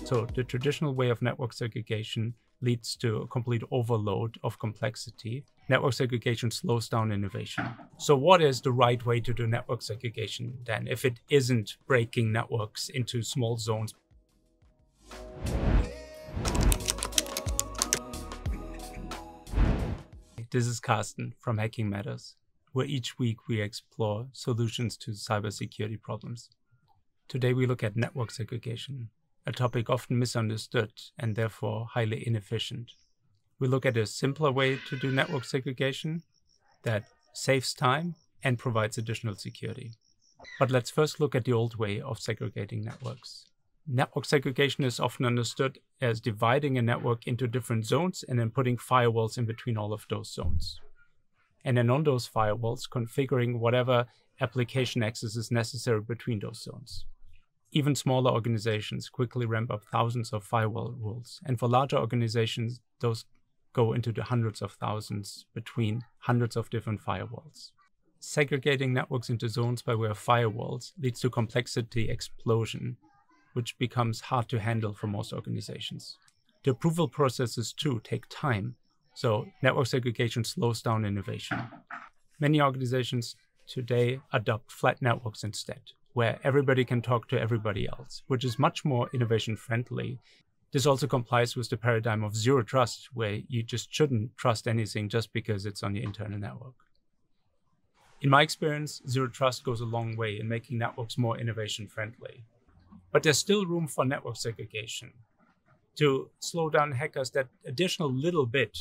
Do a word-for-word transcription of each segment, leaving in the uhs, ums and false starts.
So the traditional way of network segregation leads to a complete overload of complexity. Network segregation slows down innovation. So what is the right way to do network segregation then, if it isn't breaking networks into small zones? This is Karsten from Hacking Matters, where each week we explore solutions to cybersecurity problems. Today we look at network segregation, a topic often misunderstood and therefore highly inefficient. We look at a simpler way to do network segregation that saves time and provides additional security. But let's first look at the old way of segregating networks. Network segregation is often understood as dividing a network into different zones and then putting firewalls in between all of those zones. And then on those firewalls, configuring whatever application access is necessary between those zones. Even smaller organizations quickly ramp up thousands of firewall rules. And for larger organizations, those go into the hundreds of thousands between hundreds of different firewalls. Segregating networks into zones by way of firewalls leads to complexity explosion, which becomes hard to handle for most organizations. The approval processes too take time, so network segregation slows down innovation. Many organizations today adopt flat networks instead, where everybody can talk to everybody else, which is much more innovation friendly. This also complies with the paradigm of zero trust, where you just shouldn't trust anything just because it's on your internal network. In my experience, zero trust goes a long way in making networks more innovation friendly. But there's still room for network segregation to slow down hackers that additional little bit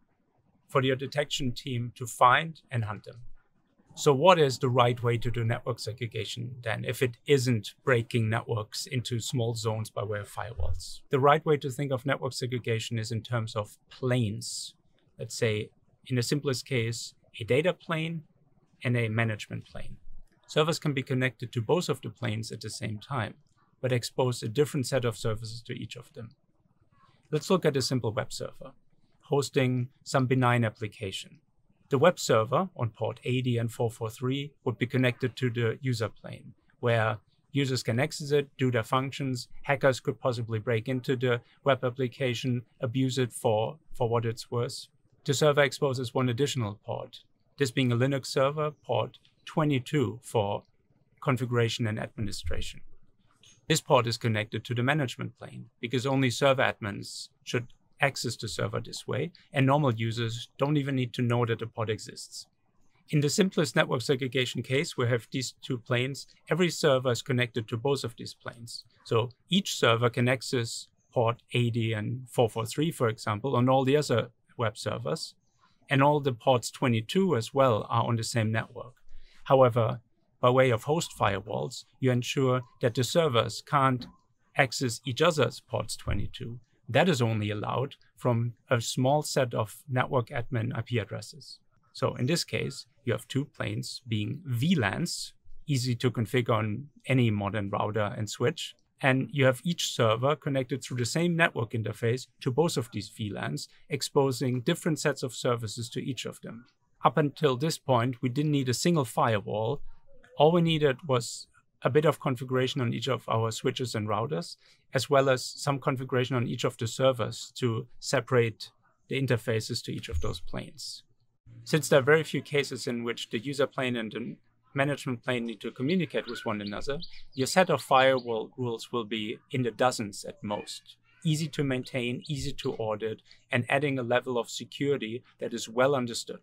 for your detection team to find and hunt them. So what is the right way to do network segregation then, if it isn't breaking networks into small zones by way of firewalls? The right way to think of network segregation is in terms of planes. Let's say, in the simplest case, a data plane and a management plane. Servers can be connected to both of the planes at the same time, but expose a different set of services to each of them. Let's look at a simple web server, hosting some benign application. The web server on port eighty and four forty-three would be connected to the user plane, where users can access it, do their functions. Hackers could possibly break into the web application, abuse it for, for what it's worth. The server exposes one additional port, this being a Linux server, port twenty-two for configuration and administration. This port is connected to the management plane because only server admins should access the server this way, and normal users don't even need to know that the port exists. In the simplest network segregation case, we have these two planes. Every server is connected to both of these planes. So each server can access port eighty and four forty-three, for example, on all the other web servers, and all the ports twenty-two as well are on the same network. However, by way of host firewalls, you ensure that the servers can't access each other's ports twenty-two. That is only allowed from a small set of network admin I P addresses. So in this case, you have two planes being V LANs, easy to configure on any modern router and switch. And you have each server connected through the same network interface to both of these V LANs, exposing different sets of services to each of them. Up until this point, we didn't need a single firewall. All we needed was a bit of configuration on each of our switches and routers, as well as some configuration on each of the servers to separate the interfaces to each of those planes. Since there are very few cases in which the user plane and the management plane need to communicate with one another, your set of firewall rules will be in the dozens at most. Easy to maintain, easy to audit, and adding a level of security that is well understood.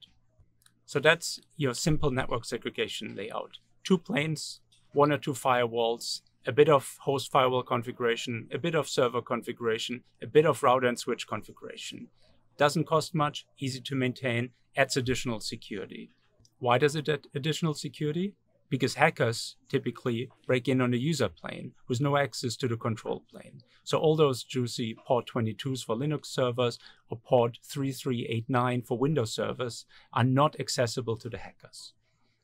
So that's your simple network segregation layout. Two planes, one or two firewalls, a bit of host firewall configuration, a bit of server configuration, a bit of router and switch configuration. Doesn't cost much, easy to maintain, adds additional security. Why does it add additional security? Because hackers typically break in on the user plane with no access to the control plane. So all those juicy port twenty-twos for Linux servers or port thirty-three eighty-nine for Windows servers are not accessible to the hackers.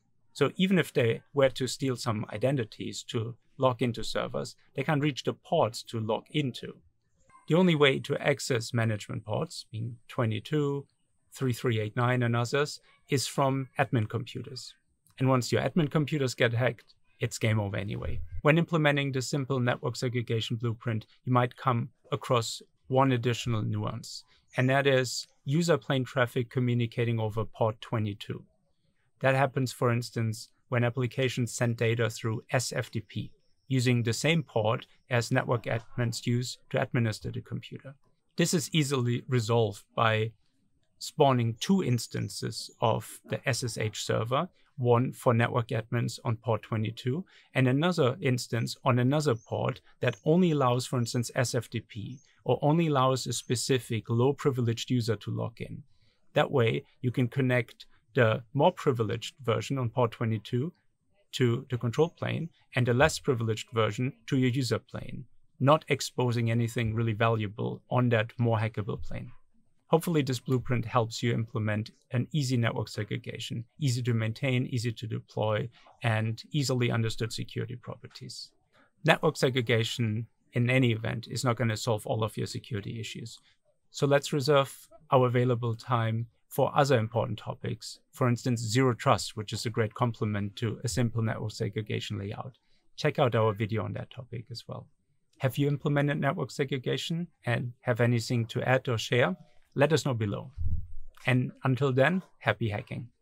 So even if they were to steal some identities to log into servers, they can't reach the ports to log into. The only way to access management ports, being twenty-two, thirty-three eighty-nine and others, is from admin computers. And once your admin computers get hacked, it's game over anyway. When implementing the simple network segregation blueprint, you might come across one additional nuance, and that is user plane traffic communicating over port twenty-two. That happens, for instance, when applications send data through S F T P, using the same port as network admins use to administer the computer. This is easily resolved by spawning two instances of the S S H server, one for network admins on port twenty-two, and another instance on another port that only allows, for instance, S F T P, or only allows a specific low-privileged user to log in. That way, you can connect the more privileged version on port twenty-two to the control plane and the less privileged version to your user plane, not exposing anything really valuable on that more hackable plane. Hopefully this blueprint helps you implement an easy network segregation, easy to maintain, easy to deploy, and easily understood security properties. Network segregation, in any event, is not going to solve all of your security issues. So let's reserve our available time for other important topics. For instance, zero trust, which is a great complement to a simple network segregation layout. Check out our video on that topic as well. Have you implemented network segregation and have anything to add or share? Let us know below. And until then, happy hacking.